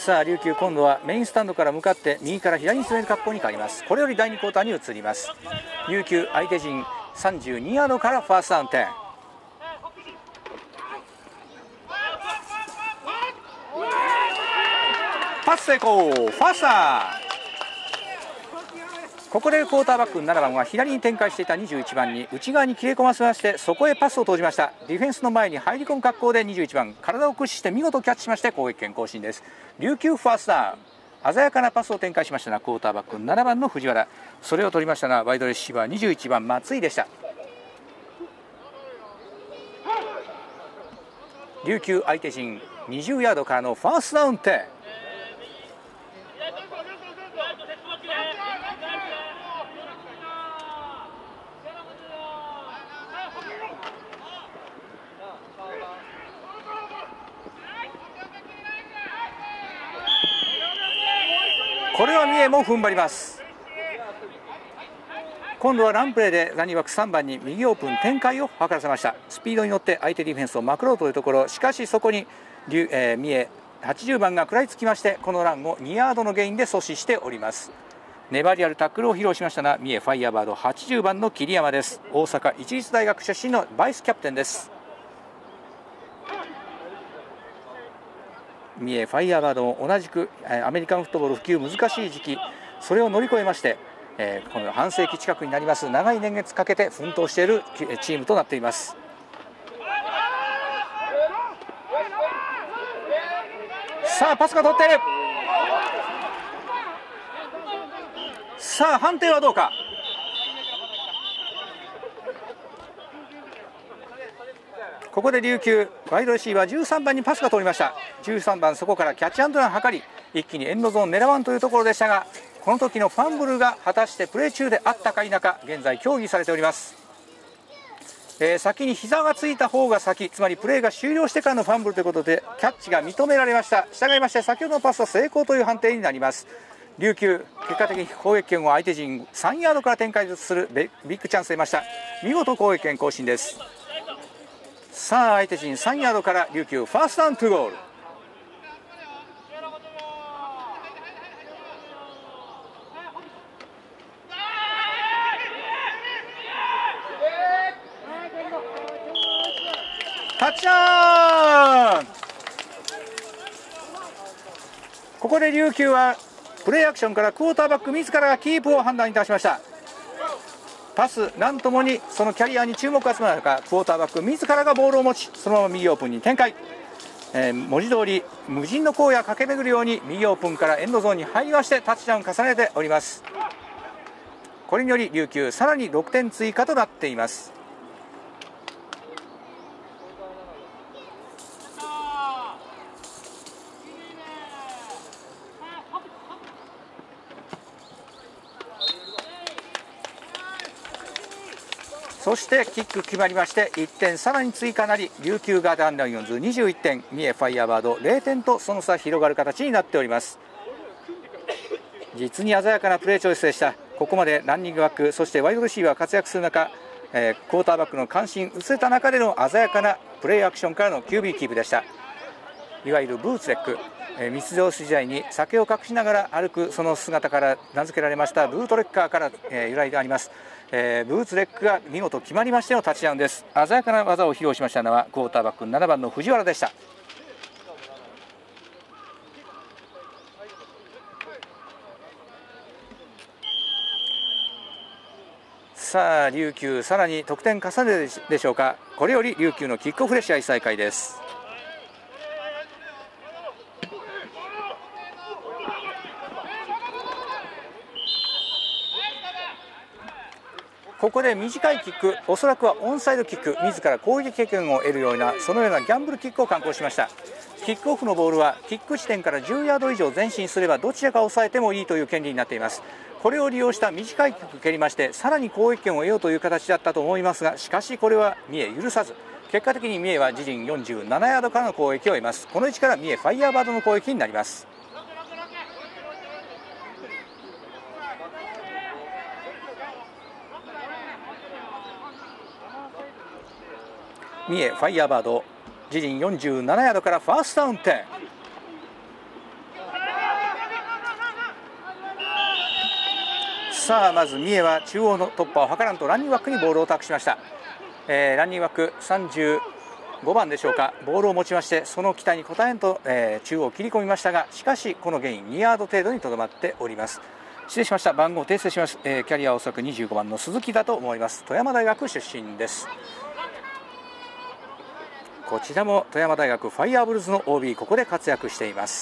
さあ琉球、今度はメインスタンドから向かって右から左に進める格好に変わります。これより第2クォーターに移ります。琉球相手陣32ヤードからファーストダウン10。パス成功、ファースター。ここでクォーターバック7番は左に展開していた21番に内側に切れ込ませまして、そこへパスを投じました。ディフェンスの前に入り込む格好で21番、体を駆使して見事キャッチしまして攻撃権更新です。琉球ファーストダウン。鮮やかなパスを展開しましたが、クォーターバック7番の藤原、それを取りましたのはワイドレシーバー21番松井でした。琉球相手陣20ヤードからのファーストダウン10。これは三重も踏ん張ります。今度はランプレーでランニングバック3番に右オープン展開を図らせました。スピードに乗って相手ディフェンスをまくろうというところ、しかしそこに三重80番が食らいつきまして、このランを2ヤードのゲインで阻止しております。粘りあるタックルを披露しましたが、三重ファイヤーバード80番の桐山です。大阪市立大学出身のバイスキャプテンです。三重ファイヤーバードも同じくアメリカンフットボール普及難しい時期、それを乗り越えまして、この半世紀近くになります長い年月かけて奮闘しているチームとなっています。さあパスが取っている。さあ判定はどうか。ここで琉球ワイドレシーバー13番にパスが通りました。13番、そこからキャッチアンドラン図り一気にエンドゾーン狙わんというところでしたが、この時のファンブルが果たしてプレー中であったか否か現在協議されております。先に膝がついた方が先、つまりプレーが終了してからのファンブルということでキャッチが認められました。したがいまして先ほどのパスは成功という判定になります。琉球結果的に攻撃権を相手陣3ヤードから展開するビッグチャンスを得ました。見事攻撃権更新です。さあ相手陣3ヤードから琉球ファーストダウン2ゴール。タッチダウン。ここで琉球はプレーアクションからクォーターバック自らがキープを判断いたしました。パス何ともにそのキャリアに注目が集まる中、クォーターバック自らがボールを持ち、そのまま右オープンに展開、文字通り無人の荒野駆け巡るように右オープンからエンドゾーンに入りましてタッチダウン重ねております。これにより琉球さらに6点追加となっています。そしてキック決まりまして1点さらに追加なり、琉球ガーダンライオンズ21点、三重ファイヤーバード0点とその差広がる形になっております。実に鮮やかなプレーチョイスでした。ここまでランニングバック、そしてワイドレシーバー活躍する中、クォーターバックの関心薄れた中での鮮やかなプレーアクションからの QB キープでした。いわゆるブーツレック、密造酒時代に酒を隠しながら歩くその姿から名付けられましたブートレッカーから、由来があります。ブーツレックが見事決まりましてのタッチダウンです。鮮やかな技を披露しましたのはクォーターバック7番の藤原でした。さあ琉球さらに得点重ねるでしょうか。これより琉球のキックオフで試合再開です。ここで短いキック、おそらくはオンサイドキック、自ら攻撃経験を得るようなそのようなギャンブルキックを敢行しました。キックオフのボールはキック地点から10ヤード以上前進すればどちらか抑えてもいいという権利になっています。これを利用した短いキックを蹴りましてさらに攻撃権を得ようという形だったと思いますが、しかしこれは三重許さず、結果的に三重は自陣47ヤードからの攻撃を得ます。この位置から三重ファイヤーバードの攻撃になります。三重ファイヤーバード自陣47ヤードからファーストダウン10。 さあまず三重は中央の突破を図らんとランニングバックにボールを託しました。ランニングバック35番でしょうか、ボールを持ちましてその期待に応えんと、中央を切り込みましたが、しかしこのゲイン2ヤード程度にとどまっております。失礼しました、番号訂正します。キャリアはおそらく25番の鈴木だと思います。富山大学出身です。こちらも富山大学ファイヤーブルズの OB、 ここで活躍しています。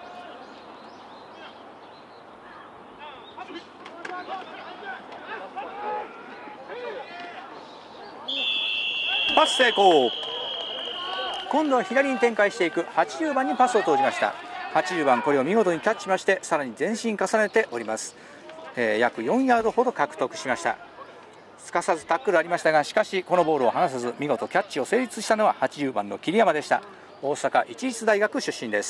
パス成功。今度は左に展開していく80番にパスを投じました。80番これを見事にキャッチしまして、さらに前進重ねております。約4ヤードほど獲得しました。すかさずタックルありましたが、しかしこのボールを離さず見事キャッチを成立したのは80番の桐山でした。大阪市立大学出身です。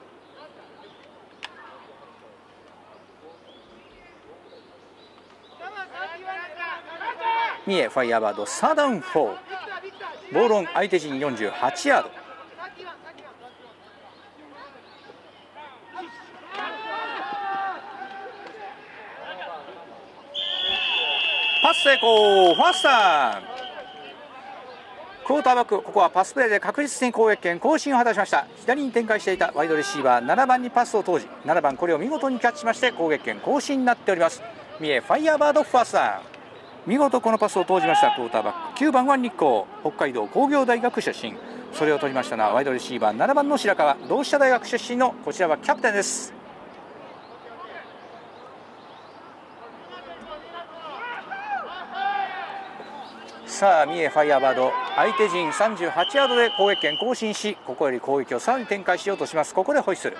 三重ファイヤーバードサーダウン4、ボールオン相手陣48ヤード。パス成功、ファーストダウン。クォーターバック、ここはパスプレーで確実に攻撃権更新を果たしました。左に展開していたワイドレシーバー7番にパスを投じ、7番これを見事にキャッチしまして攻撃権更新になっております。三重ファイヤーバードファーストダウン。見事このパスを投じましたクォーターバック9番は日光、北海道工業大学出身。それを取りましたのはワイドレシーバー7番の白川、同志社大学出身のこちらはキャプテンです。さあ三重ファイヤーバード相手陣38ヤードで攻撃権更新し、ここより攻撃をさらに展開しようとします。ここでホイッスル。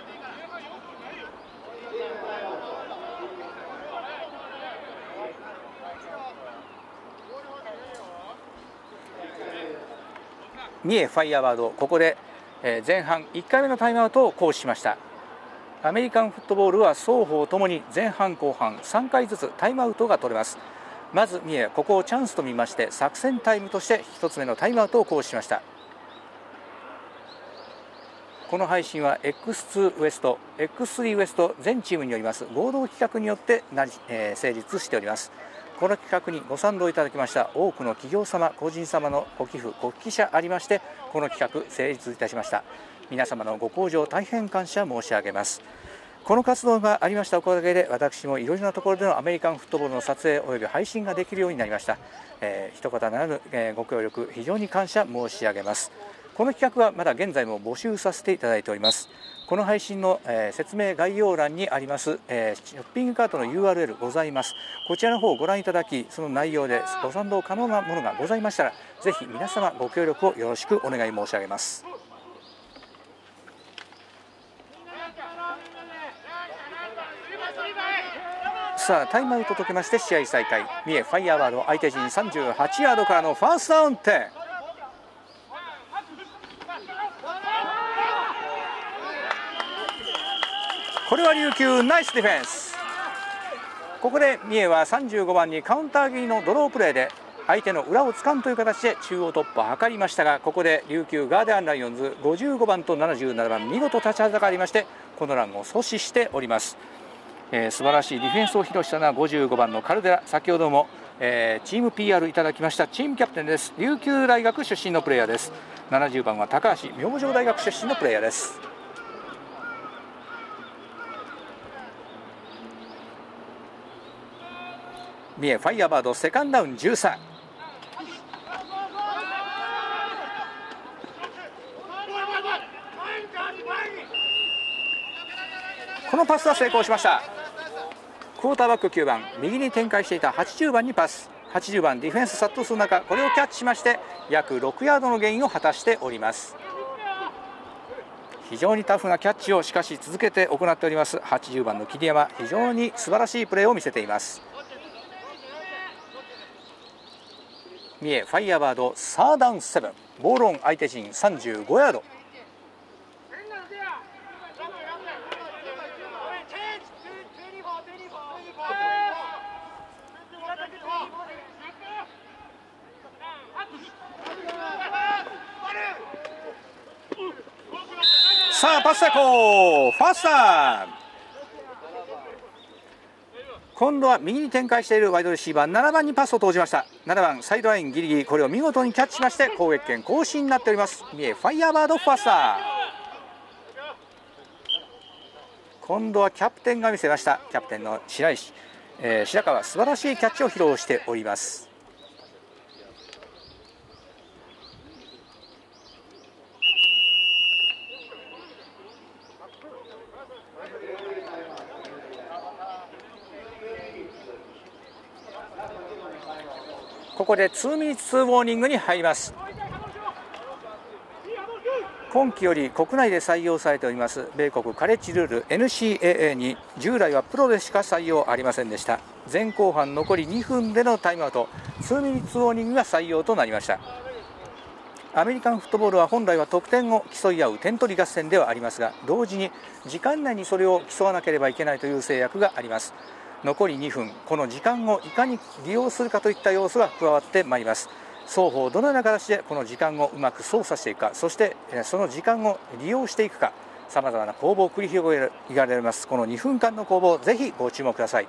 三重ファイヤーバードここで前半1回目のタイムアウトを行使しました。アメリカンフットボールは双方ともに前半後半3回ずつタイムアウトが取れます。まず三重ここをチャンスと見まして作戦タイムとして1つ目のタイムアウトを行使しました。この配信は X2 ウエスト X3 ウエスト全チームによります合同企画によって成立しております。この企画にご賛同いただきました多くの企業様個人様のご寄付ご寄付ありまして、この企画成立いたしました。皆様のご厚情大変感謝申し上げます。この活動がありましたおかげで、私もいろいろなところでのアメリカンフットボールの撮影および配信ができるようになりました。一方ならぬ、ご協力非常に感謝申し上げます。この企画はまだ現在も募集させていただいております。この配信の、説明概要欄にあります、ショッピングカートの URL ございます。こちらの方をご覧いただき、その内容でご賛同可能なものがございましたら、ぜひ皆様ご協力をよろしくお願い申し上げます。さあタイムアウト解けまして試合再開。三重ファイヤーバード相手陣38ヤードからのファーストダウン10。これは琉球ナイスディフェンス。ここで三重は35番にカウンター気味のドロープレーで相手の裏をつかんという形で中央突破を図りましたが、ここで琉球ガーディアンライオンズ55番と77番見事立ちはだかりまして、このランを阻止しております。素晴らしいディフェンスを披露したのは55番のカルデラ、先ほども、チーム PR いただきましたチームキャプテンです。琉球大学出身のプレイヤーです。70番は高橋、明星大学出身のプレイヤーです。三重ファイヤーバードセカンドダウン13。このパスは成功しました。クォーターバック9番右に展開していた80番にパス。80番ディフェンス殺到する中、これをキャッチしまして約6ヤードのゲインを果たしております。非常にタフなキャッチをしかし続けて行っております80番の桐山、非常に素晴らしいプレーを見せています。三重ファイヤーバードサーダウン7、ボールオン相手陣35ヤード。さあパス成功、ファーストダウン。 今度は右に展開しているワイドレシーバー7番にパスを投じました。7番サイドラインギリギリ、これを見事にキャッチしまして攻撃権更新になっております。三重ファイヤーバードファースター。今度はキャプテンが見せました。キャプテンの白石、白川、素晴らしいキャッチを披露しております。ここで2ミニッツ2ウォーニングに入ります。今季より国内で採用されております米国カレッジルール NCAA に従来はプロでしか採用ありませんでした。前後半残り2分でのタイムアウト2ミニッツウォーニングが採用となりました。アメリカンフットボールは本来は得点を競い合う点取り合戦ではありますが、同時に時間内にそれを競わなければいけないという制約があります。残り2分、この時間をいかに利用するかといった要素が加わってまいります。双方どのような形でこの時間をうまく操作していくか、そしてその時間を利用していくか、さまざまな攻防を繰り広げられます。この2分間の攻防、ぜひご注目ください。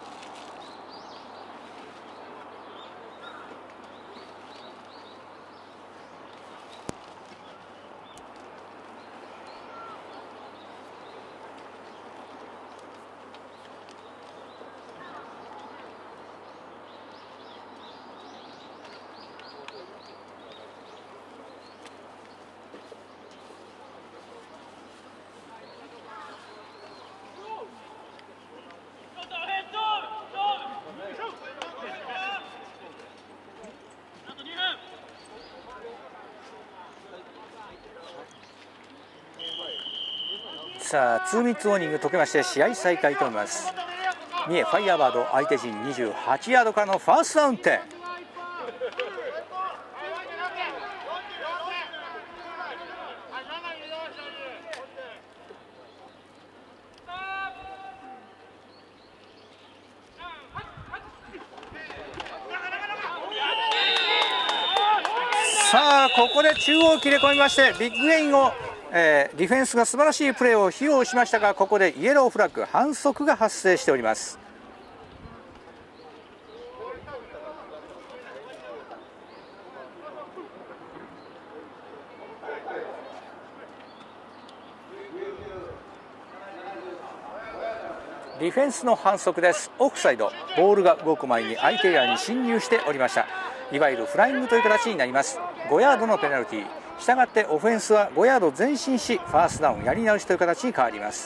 さあ2ミニッツウォーニング解けまして試合再開となります。三重ファイヤーバード相手陣28ヤードからのファーストダウン点。さあここで中央切れ込みましてビッグゲインをディフェンスが素晴らしいプレーを披露しましたが、ここでイエローフラッグ反則が発生しております。ディフェンスの反則です。オフサイド、ボールが動く前に相手エリアに侵入しておりました。いわゆるフライングという形になります。5ヤードのペナルティー、したがってオフェンスは5ヤード前進しファーストダウンやり直しという形に変わります。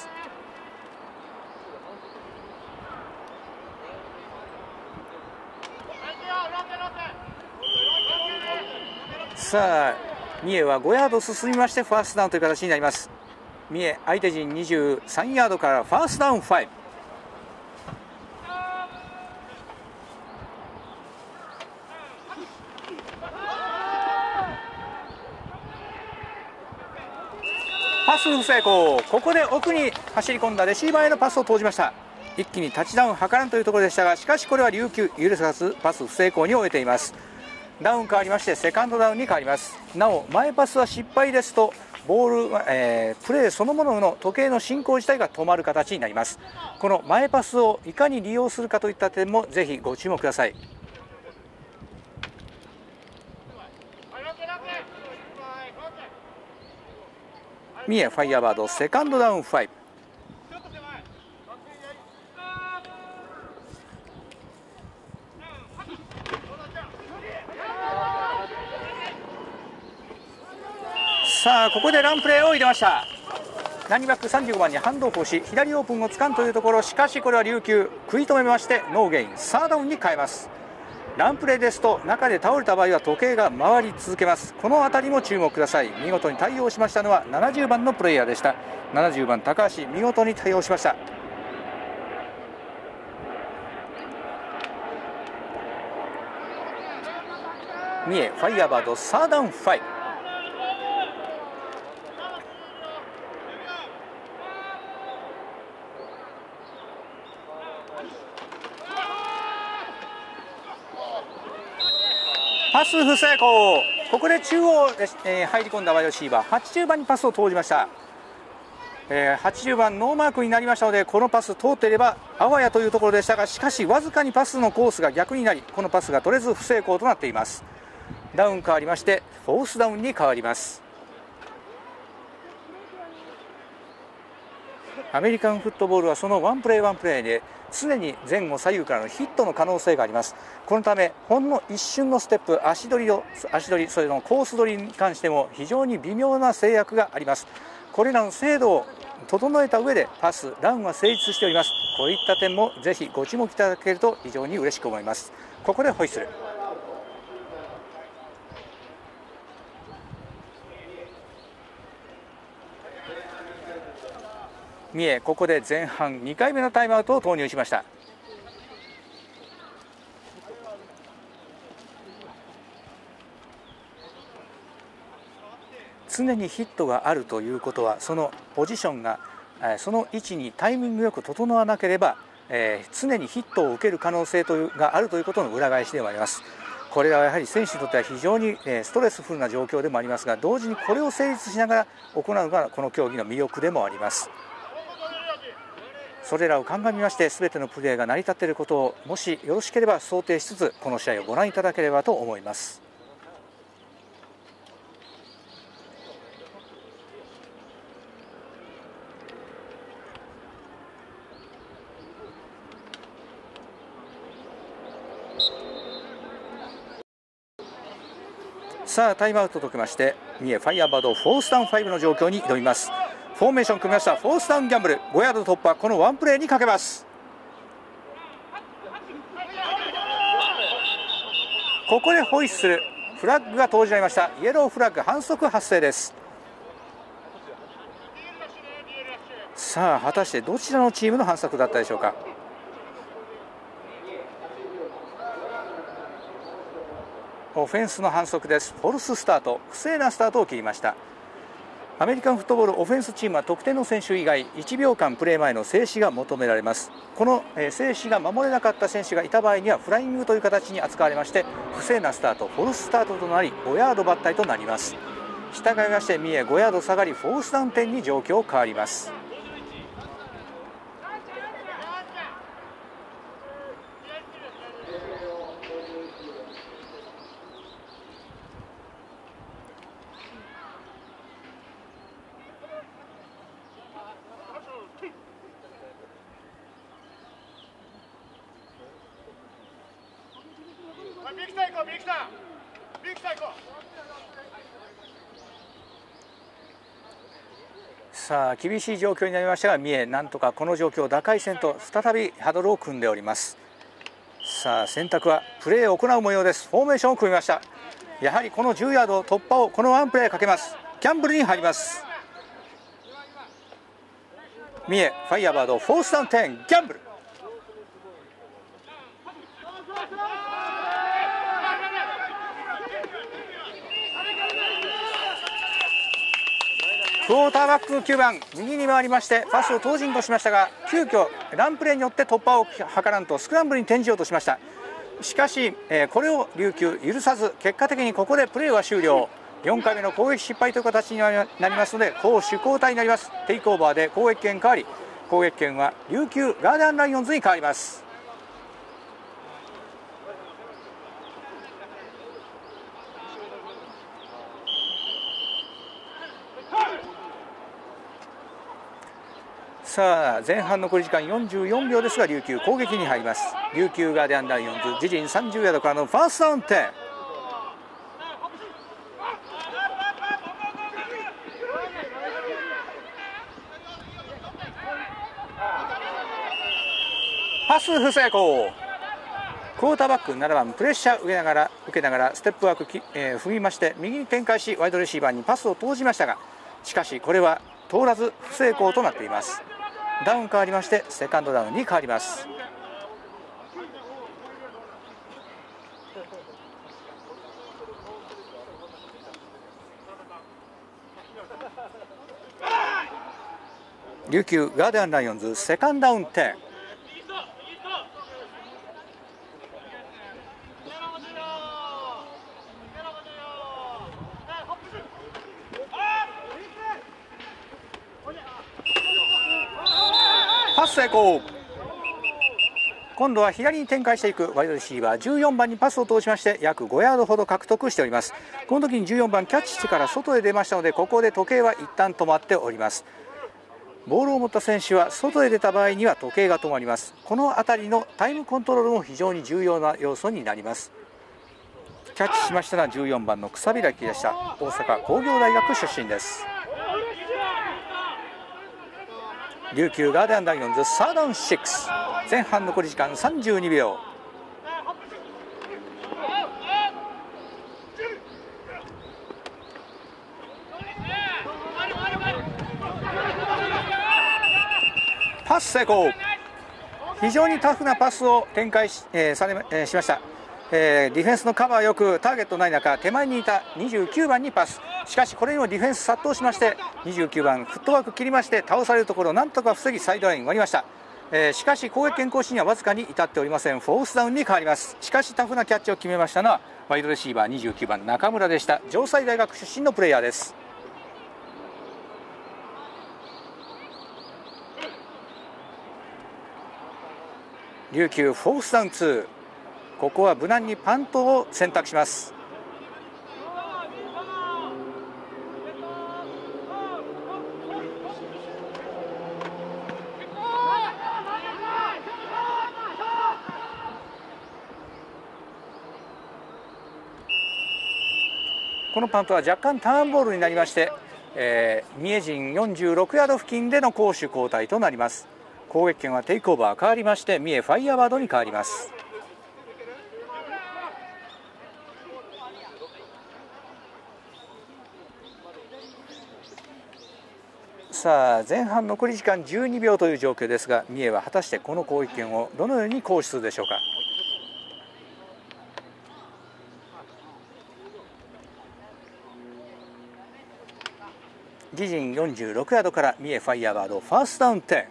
さあ三重は5ヤード進みましてファーストダウンという形になります。三重相手陣23ヤードからファーストダウン5。パス不成功。ここで奥に走り込んだレシーバーへのパスを投じました。一気にタッチダウン図らんというところでしたが、しかしこれは琉球許さずパス不成功に終えています。ダウン変わりましてセカンドダウンに変わります。なお前パスは失敗ですとボール、プレーそのものの時計の進行自体が止まる形になります。この前パスをいかに利用するかといった点もぜひご注目ください。三重ファイヤーバードセカンドダウン5。さあここでランプレーを入れました。ランニバック35番にハンドオフをし左オープンをつかんというところ、しかしこれは琉球食い止めましてノーゲインサーダウンに変えます。ランプレーですと中で倒れた場合は時計が回り続けます。この辺りも注目ください。見事に対応しましたのは70番のプレイヤーでした。70番高橋見事に対応しました。三重ファイヤーバードサーダウン5。パス不成功。ここで中央で、入り込んだワイドレシーバー80番にパスを投じました。 80番ノーマークになりましたので、このパス通っていればあわやというところでしたが、しかしわずかにパスのコースが逆になり、このパスが取れず不成功となっています。ダウン変わりましてフォースダウンに変わります。アメリカンフットボールはそのワンプレーワンプレーで常に前後左右からのヒットの可能性があります。このためほんの一瞬のステップ、足取りそれのコース取りに関しても非常に微妙な制約があります。これらの精度を整えた上でパスランは成立しております。こういった点もぜひご注目いただけると非常に嬉しく思います。ここでホイッスル。三重、ここで前半2回目のタイムアウトを投入しました。常にヒットがあるということは、そのポジションがその位置にタイミングよく整わなければ、常にヒットを受ける可能性があるということの裏返しでもあります。これはやはり選手にとっては非常にストレスフルな状況でもありますが、同時にこれを成立しながら行うのがこの競技の魅力でもあります。それらを鑑みまして、全てのプレーが成り立っていることをもしよろしければ想定しつつ、この試合をご覧いただければと思います。さあタイムアウトときまして、三重ファイヤーバードフォースダウン5の状況に挑みます。フォーメーション組みました。フォースダウンギャンブル5ヤード突破、このワンプレーにかけます。ここでホイッスル、フラッグが投じられました。イエローフラッグ、反則発生です。さあ果たしてどちらのチームの反則だったでしょうか。オフェンスの反則です。フォルススタート、不正なスタートを切りました。アメリカンフットボールオフェンスチームは得点の選手以外1秒間プレー前の静止が求められます。この静止が守れなかった選手がいた場合にはフライングという形に扱われまして、不正なスタート、フォルススタートとなり5ヤード抜体となります。従いまして三重5ヤード下がり、フォースダウン点に状況変わります。さあ厳しい状況になりましたが、三重なんとかこの状況を打開せんと再びハドルを組んでおります。さあ選択はプレーを行う模様です。フォーメーションを組みました。やはりこの10ヤード突破をこのワンプレーかけます。ギャンブルに入ります。三重ファイヤーバードフォースダウン10ギャンブル。クォーターバック9番右に回りましてパスを投じんとしましたが、急遽ランプレーによって突破を図らんとスクランブルに転じようとしました。しかしこれを琉球許さず、結果的にここでプレーは終了。4回目の攻撃失敗という形になりますので攻守交代になります。テイクオーバーで攻撃権変わり、攻撃権は琉球ガーデンライオンズに変わります。さあ前半残り時間44秒ですが、琉球攻撃に入ります。琉球ガーデンライオンズ自陣30ヤードからのファーストダウン10。パス不成功。クォーターバック7番プレッシャー受けながらステップワーク踏みまして右に展開し、ワイドレシーバーにパスを投じましたが、しかしこれは通らず不成功となっています。ダウン変わりましてセカンドダウンに変わります。琉球ガーデンライオンズセカンドダウン10。 パス成功。今度は左に展開していくワイドレシーバー14番にパスを通しまして約5ヤードほど獲得しております。この時に14番キャッチしてから外へ出ましたので、ここで時計は一旦止まっております。ボールを持った選手は外へ出た場合には時計が止まります。この辺りのタイムコントロールも非常に重要な要素になります。キャッチしましたのは14番の草開きでした。大阪工業大学出身です。琉球ガーデンライオンズサードダウン6、前半残り時間32秒。パス成功。非常にタフなパスを展開しました。ディフェンスのカバーよくターゲットない中、手前にいた29番にパス。しかしこれにもディフェンス殺到しまして、29番フットワーク切りまして倒されるところをなんとか防ぎサイドライン割りました。しかし攻撃権行使にはわずかに至っておりません。フォースダウンに変わります。しかしタフなキャッチを決めましたのはワイドレシーバー29番中村でした。城西大学出身のプレイヤーです。琉球フォースダウン2、ここは無難にパントを選択します。このパントは若干ターンボールになりまして、三重陣46ヤード付近での攻守交代となります。攻撃権はテイクオーバー変わりまして三重ファイヤーバードに変わります。さあ前半残り時間12秒という状況ですが、三重は果たしてこの攻撃権をどのように行使するでしょうか。自陣46ヤードから三重ファイヤーバードファーストダウン10。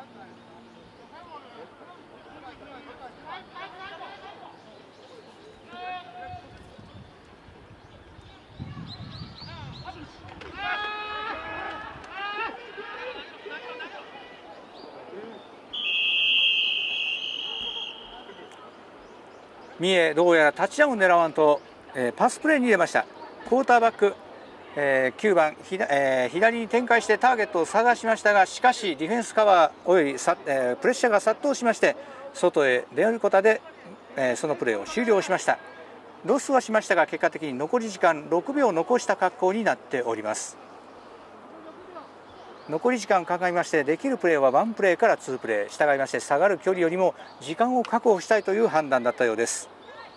三重どうやらタッチダウンを狙わんと、パスプレーに入れました。クォーターバック9番左に展開してターゲットを探しましたが、しかしディフェンスカバーおよびプレッシャーが殺到しまして外へ出ることで、そのプレーを終了しました。ロスはしましたが結果的に残り時間6秒残した格好になっております。残り時間を考えましてできるプレーは1プレーから2プレー、従いまして下がる距離よりも時間を確保したいという判断だったようです。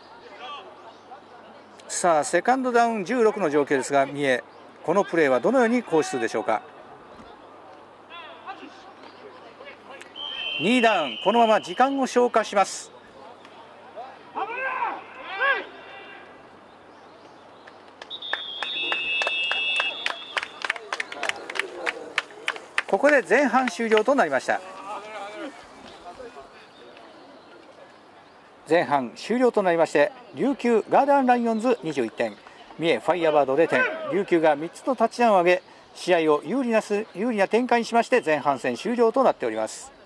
さあセカンドダウン16の状況ですが、三重このプレーはどのように行使するでしょうか。2ダウン、このまま時間を消化します。ここで前半終了となりました。前半終了となりまして琉球ガーデンライオンズ21点、三重ファイヤーバード0点、琉球が3つのタッチダウンを上げ試合を有利な展開にしまして前半戦終了となっております。